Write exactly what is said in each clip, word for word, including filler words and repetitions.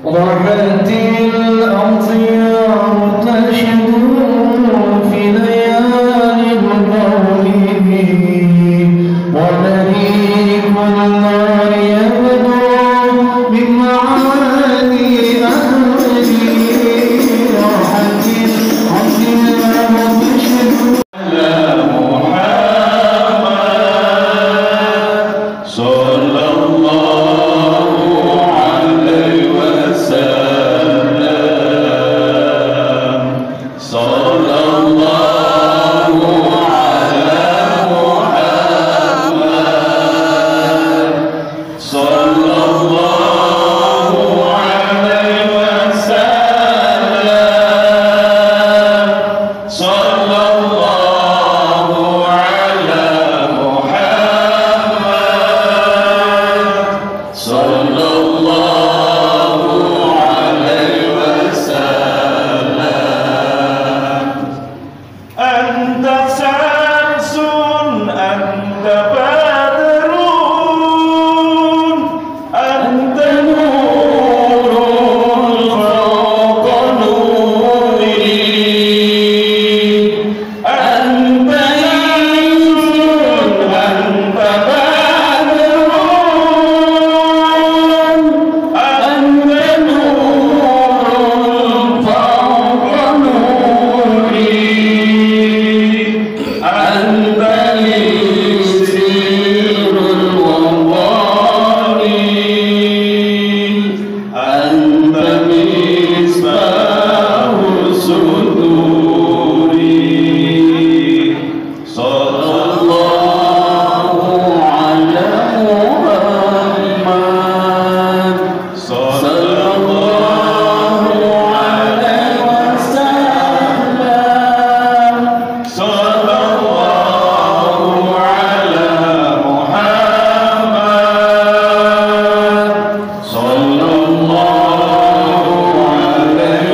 رحت الأطيار تشدو في ليالي القوم وبريق النار يبدو من معاني أهلي رحت الأطيار تشدو على محمد صلى الله عليه وسلم صلى الله على محمد صلى الله عليه وسلم صلى الله على محمد صلى الله عليه وسلم أنت شمس أنت بدر أنت نور فوق نوري أنت شمس أنت بدر أنت نور فوق نوري أنت لي سير الوطني أنت مصباح صدوري صلى الله على محمد صلى الله عليه وسلم صلى الله على محمد صلى الله عليه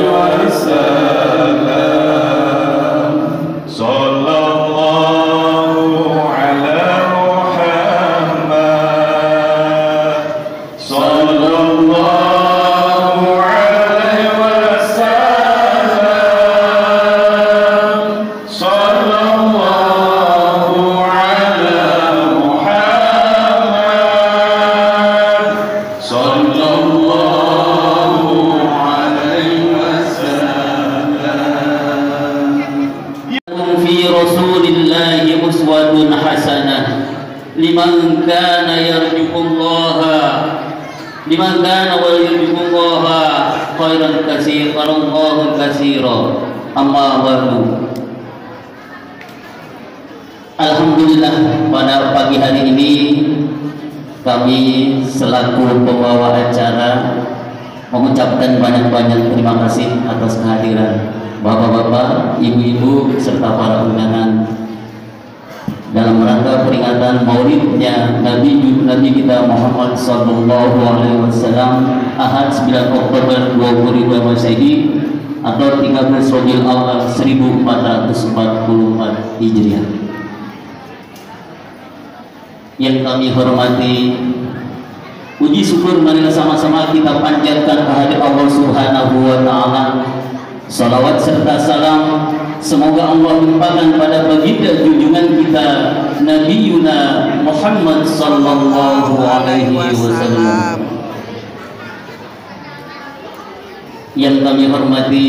وسلم صلى الله على محمد صلى الله عليه وسلم صلى الله على محمد صلى الله عليه وسلم في رسول الله أسوة حسنة لمن كان يرجو الله لمن كان ويرجو الله خيرا كثيرا الله كثيرا أما بعد. Alhamdulillah, pada pagi hari ini kami selaku pembawa acara mengucapkan banyak-banyak terima kasih atas kehadiran bapak-bapak, ibu-ibu serta para undangan dalam rangka peringatan maulidnya Nabi Nabi kita Muhammad sallallahu alaihi wasallam Ahad sembilan Oktober dua ribu dua Masehi atau tiga belas Rabiul Awal seribu empat ratus empat puluh empat Hijriah. Yang kami hormati, puji syukur marilah sama-sama kita panjatkan kehadirat Allah Subhanahu wa taala. Salawat serta salam semoga Allah limpahkan pada baginda junjungan kita Nabi Yuna Muhammad sallallahu alaihi wasallam. Yang kami hormati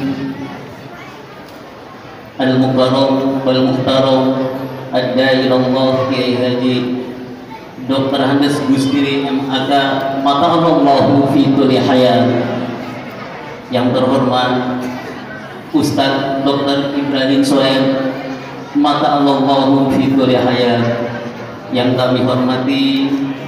Al-Mukarram wal Muhtaram Ad-Dai Allah Kiai Haji Doktor Handes Gustiri M A K Mata'allahu fi tuli hayat. Yang terhormat Ustadz Doktor Ibrahim Soeb Mata'allahu fi tuli hayat. Yang kami hormati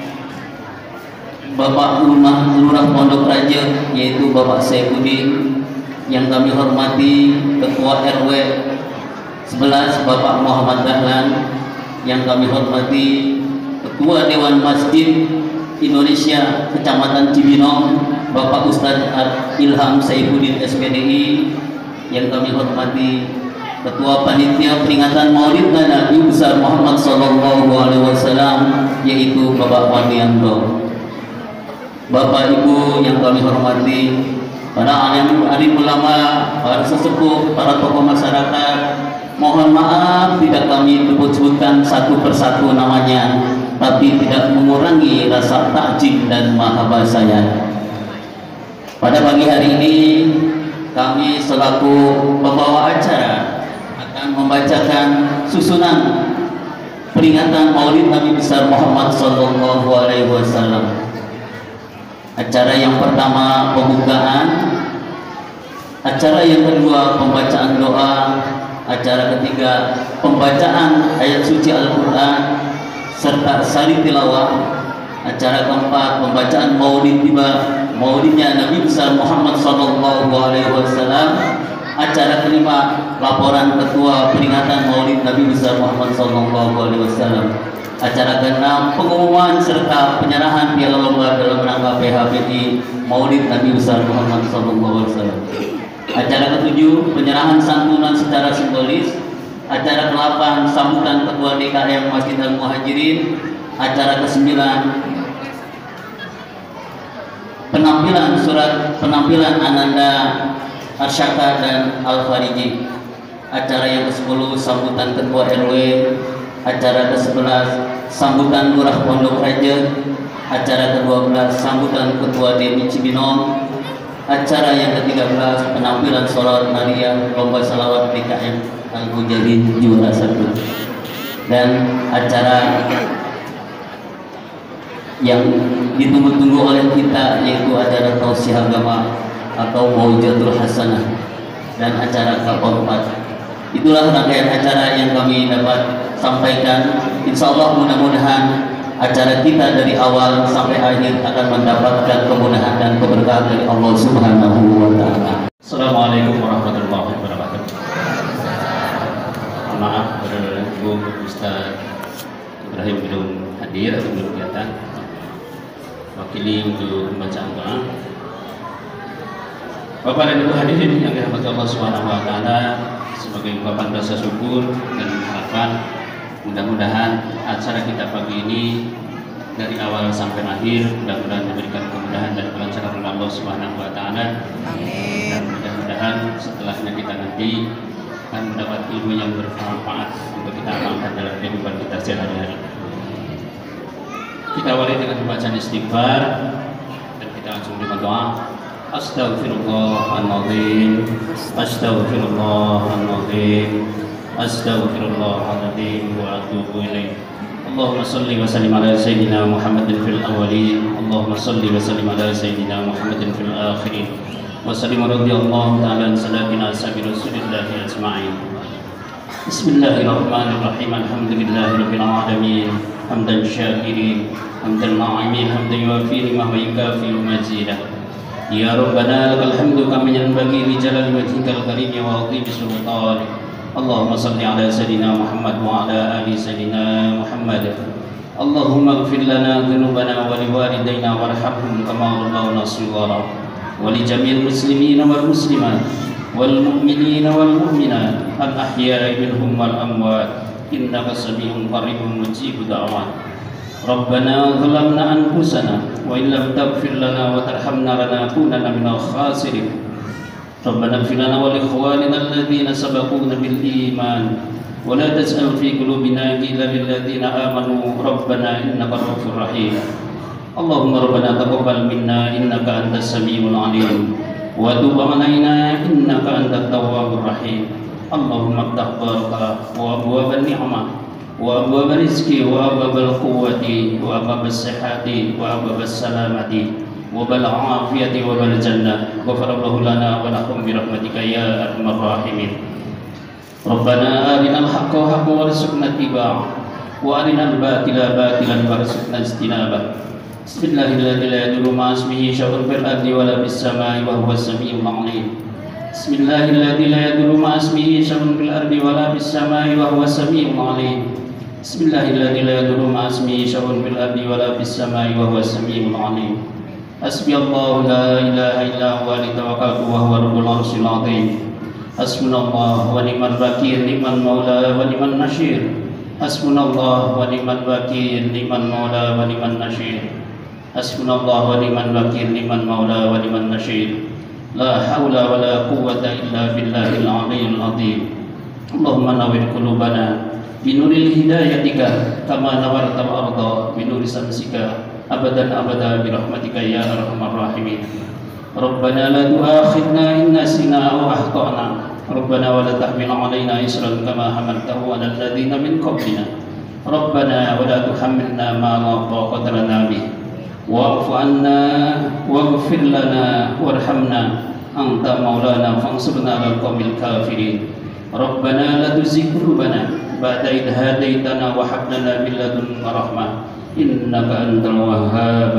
Bapak Lurah Lurah Pondok Raja yaitu Bapak Saifuddin. Yang kami hormati Ketua R W sebelas Bapak Muhammad Dahlan. Yang kami hormati Ketua Dewan Masjid Indonesia Kecamatan Cibinong Bapak Ustadz Ilham Saifuddin S P D I. Yang kami hormati Ketua Panitia Peringatan Maulid Nabi besar Muhammad sallallahu alaihi wasallam yaitu Bapak Wadianto. Bapak Ibu yang kami hormati, para alim, alim ulama, para sesepuh, para tokoh masyarakat, mohon maaf tidak kami sebut-sebutkan satu persatu namanya, tapi tidak mengurangi rasa takjub dan mahabbah saya. Pada pagi hari ini kami selaku pembawa acara akan membacakan susunan peringatan Maulid Nabi besar Muhammad Sallallahu Alaihi Wasallam. Acara yang pertama pembukaan, acara yang kedua pembacaan doa, acara ketiga pembacaan ayat suci Al-Quran serta sari tilawah, acara keempat pembacaan Maulid tiba Maulidnya Nabi besar Muhammad Sallallahu Alaihi Wasallam, acara kelima laporan ketua peringatan Maulid Nabi besar Muhammad Sallallahu Alaihi Wasallam, acara keenam pengumuman serta penyerahan piala lomba dalam rangka P H B I Maulid Nabi besar Muhammad Sallallahu Alaihi Wasallam, acara ketujuh penyerahan santunan secara simbolis, acara kedelapan sambutan ketua D K M Masjid Al Muhajirin, acara kesembilan penampilan surat penampilan Ananda Arsyaka dan Al-Fariji, acara yang kesepuluh sambutan ketua R W, acara kesebelas sambutan lurah Pondok Raja, acara kedua belas sambutan ketua D M I Cibinong, acara yang ketiga belas penampilan sholat Maria lomba salawat D K M Al-Mujahidin juara satu, dan acara yang ditunggu-tunggu oleh kita yaitu acara tausiah agama atau Maujatul Hasanah dan acara keempat. Itulah rangkaian acara yang kami dapat sampaikan. Insya Allah mudah-mudahan acara kita dari awal sampai akhir akan mendapatkan kemudahan dan keberkahan dari Allah Subhanahu wa Ta'ala. Assalamualaikum warahmatullahi wabarakatuh. Maaf saudara Ibu Ustaz Ibrahim belum hadir atau belum kelihatan. Wakili untuk pembacaan doa. Bapak dan Ibu hadirin yang dirahmati Allah Subhanahu wa Ta'ala, sebagai ungkapan rasa syukur dan harapan, mudah-mudahan acara kita pagi ini dari awal sampai akhir mudah-mudahan memberikan kemudahan dan kelancaran oleh Allah Subhanahu wa Ta'ala. Dan mudah-mudahan setelahnya kita nanti akan mendapat ilmu yang bermanfaat untuk kita amalkan dalam kehidupan kita sehari-hari. Kita awali dengan bacaan istighfar dan kita langsung dengan doa. Astaghfirullahaladzim, Astaghfirullahaladzim, Astaghfirullahaladzim wa atubu ilaih. Allahumma salli wa sallim ala Sayyidina Muhammadin fil awalin, Allahumma salli wa sallim ala Sayyidina Muhammadin fil akhirin, wa sallim radhiyallahu ta'ala an salatina ashabi rasulillahi ajma'in. Bismillahirrahmanirrahim. Alhamdulillahi rabbil alamin, hamdan syakirin, hamdan na'imin, hamdan yuafi lima wa yukafi mazidah. Ya Rabbana lakal hamdu kama yanbaghi li jalali wajhikal karim wa 'azimi sultanik. Allahumma salli ala Sayyidina Muhammad wa ala ali Sayyidina Muhammad. Allahumma ighfir lana dhunubana wa liwalidayna warhamhum kama rabbawna shighara, wa li jami'il muslimina wal muslimat wal mu'minina wal mu'minat al ahya'i minhum wal amwat innaka sami'un qaribun mujibud da'wat. Rabbana zalamna anfusana wa illam taghfir lana wa tarhamna lanakunanna minal khasirin. Rabbana ighfir lana wa li ikhwanina alladhina sabaquna bil iman wa la taj'al fi qulubina ghillan lil ladzina amanu rabbana innaka ra'ufur rahim. Allahumma rabbana taqabbal minna innaka antas samiul alim wa tub 'alaina innaka antat tawwabur rahim. Allahumma iftah barakah wa abwaban ni'mah wa abwab rizki wa abwab al-quwwati wa abwab as-sihhati wa abwab as-salamati wa bal afiyati wa bal jannah. Ghafarallahu lana wa lakum bi rahmatika ya arhamar rahimin. Rabbana arinal haqqa haqqan warzuqna ittiba'ah wa arinal batila batilan warzuqna ijtinabah. Bismillahirrahmanirrahim. La yadurru ma ismihi syai'un fil ardi wa la fis samai wa huwas samiul 'alim. Bismillahirrahmanirrahim. La yadurru ma ismihi syai'un fil ardi wa la fis samai wa huwas samiul 'alim. Bismillahirrahmanirrahim. La yadurru ma ismihi syai'un fil ardi wa la fis samai wa huwas samiul 'alim. Hasbiyallahu la ilaha illa huwa alaihi tawakkaltu wa huwa rabbul arsyil 'azim. Hasbunallahu wa ni'mal wakil, ni'mal maula wa ni'man nasyir. Hasbunallahu wa ni'mal wakil, ni'mal maula wa ni'man nasyir. Hasbunallahu wa ni'mal wakil, ni'mal maula wa ni'mal nasir. La haula wa la quwwata illa billahil aliyyil azim. Allahumma nawwir qulubana binuril hidayatika kama nawarta al-ardha binuri samsika abadan abada birahmatika ya arhamar rahimin. Rabbana la tu'akhidna in nasina aw akhtana. Rabbana wa la tahmil 'alaina isran kama hamaltahu 'alal ladzina min qablina. Rabbana wa la tuhammilna ma la taqata lana bih. Wa'fu 'anna waghfir lana warhamna anta maulana fansurna 'alal qaumil kafirin. Rabbana la tuzigh qulubana ba'da idh hadaitana wa hab lana min ladunka rahmah innaka antal wahhab.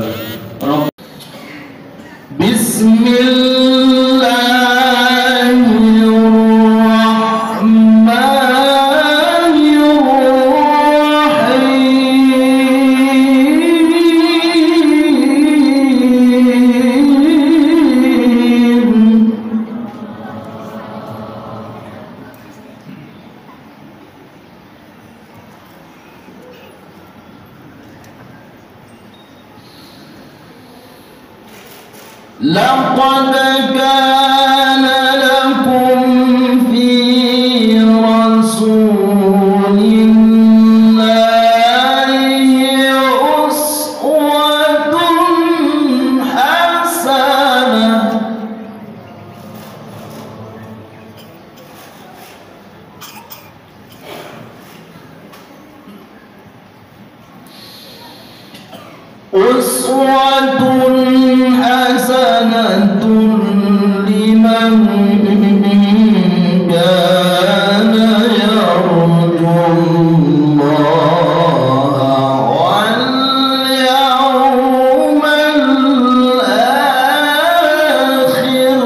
لقد كان لكم في رسول الله أسوة حسنة أسوة حسنة لمن كان يرجو الله واليوم الآخر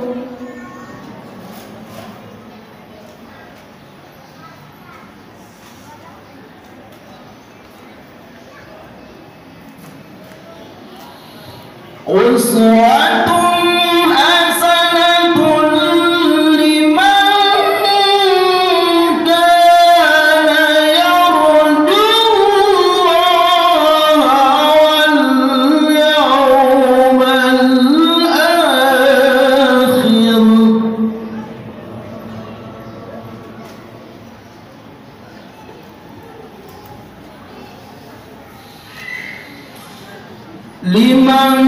أسوة حسنة لمن كان يرجو الله واليوم الآخر لمن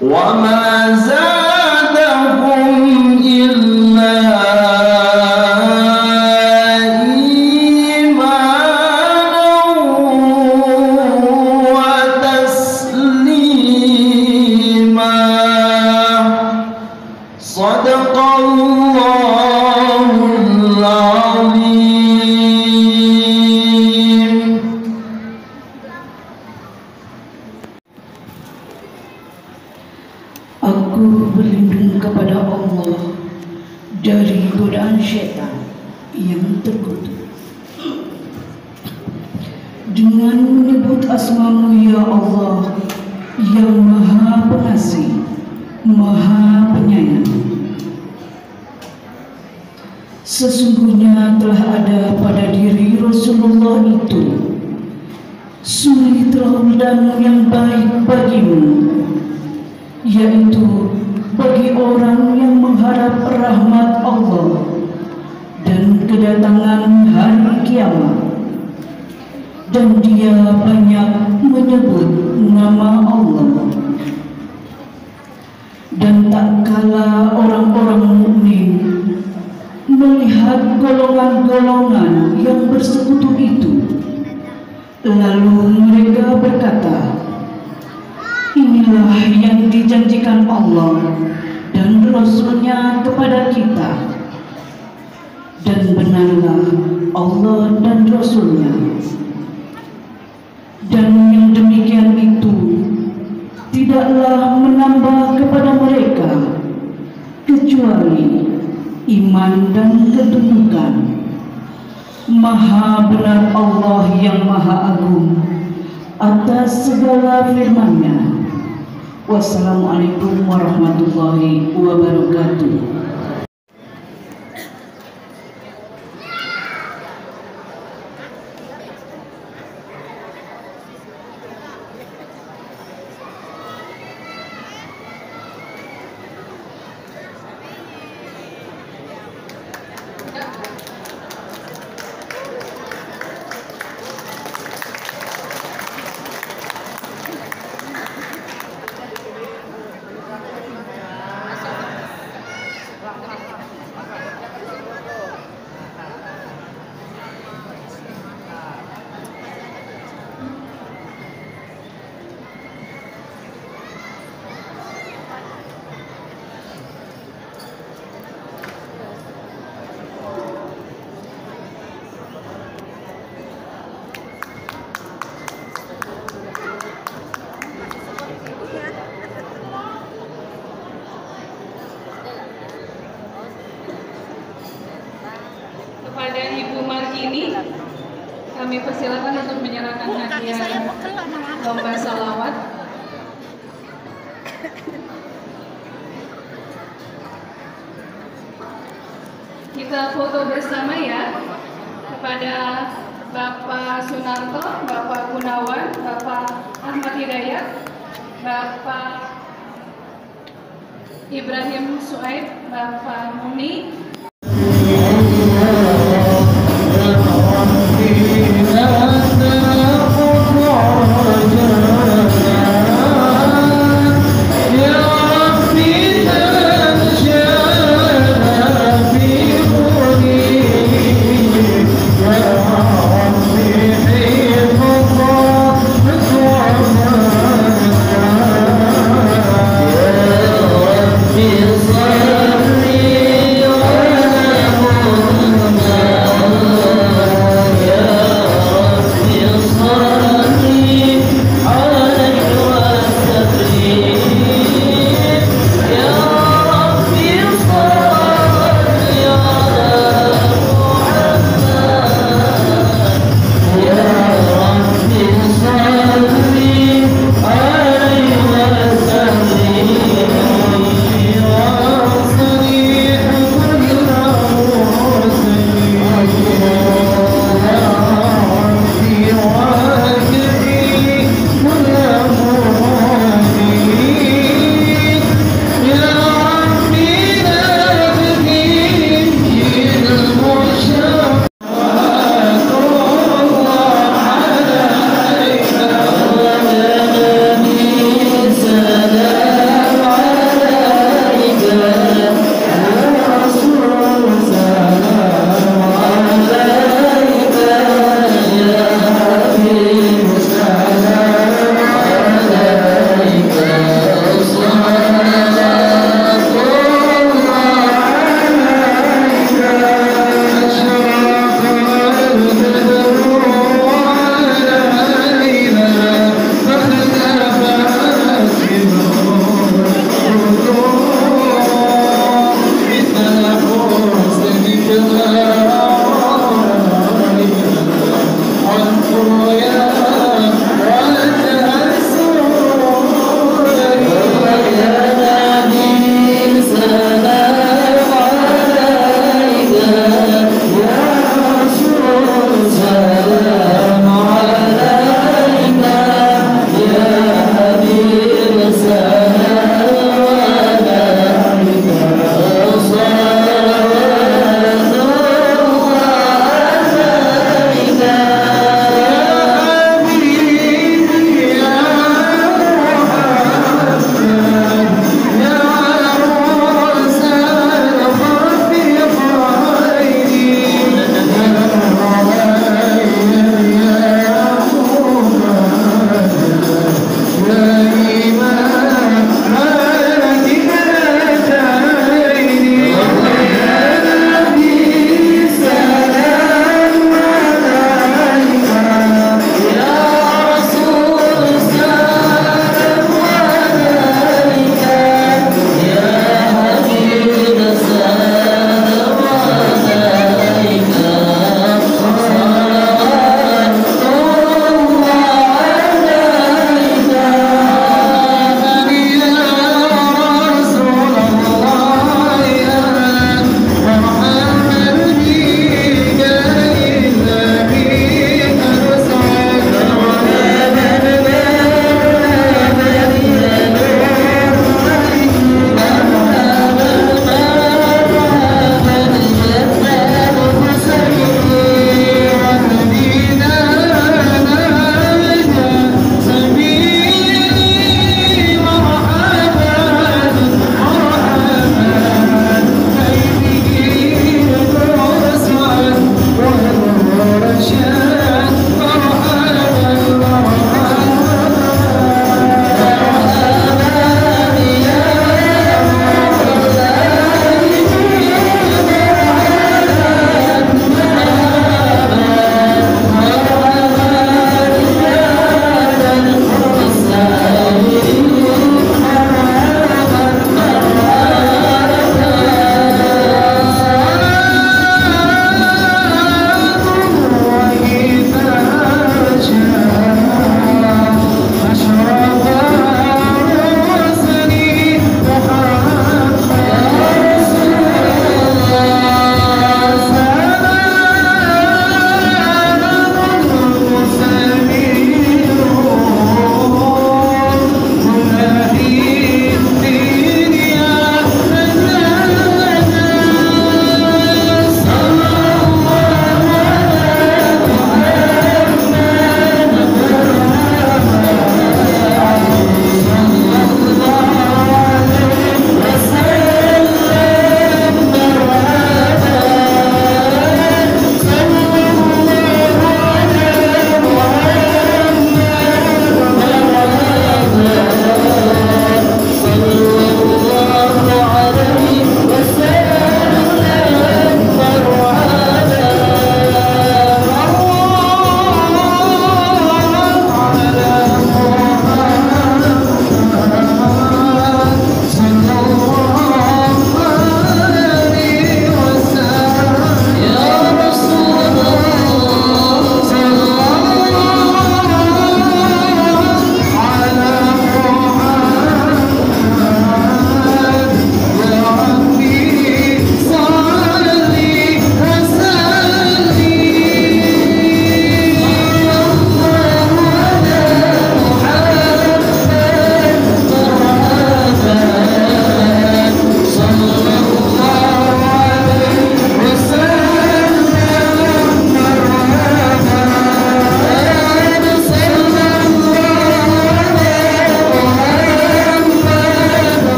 وما زادهم إلا إيمانا وتسليما. صدق الله العظيم. Aku berlindung kepada Allah dari godaan syaitan yang terkutuk. Dengan menyebut asma-Mu ya Allah, yang Maha Pengasih, Maha Penyayang. Sesungguhnya telah ada pada diri Rasulullah itu suri teladan yang baik bagimu, yaitu bagi orang yang mengharap rahmat Allah dan kedatangan hari kiamat, dan dia banyak menyebut nama Allah. Dan tak kala orang-orang mukmin melihat golongan-golongan yang bersekutu itu, lalu mereka berkata, inilah yang dijanjikan Allah dan Rasul-Nya kepada kita, dan benarlah Allah dan Rasul-Nya. Dan yang demikian itu tidaklah menambah kepada mereka kecuali iman dan ketundukan. Maha benar Allah yang Maha Agung atas segala firman-Nya. Wassalamualaikum warahmatullahi wabarakatuh. Kepada Ibu Martini, kami persilakan untuk menyerahkan hadiah lomba salawat. Kita foto bersama ya, kepada Bapak Sunarto, Bapak Gunawan, Bapak Ahmad Hidayat, Bapak Ibrahim Suaib, Bapak Muni,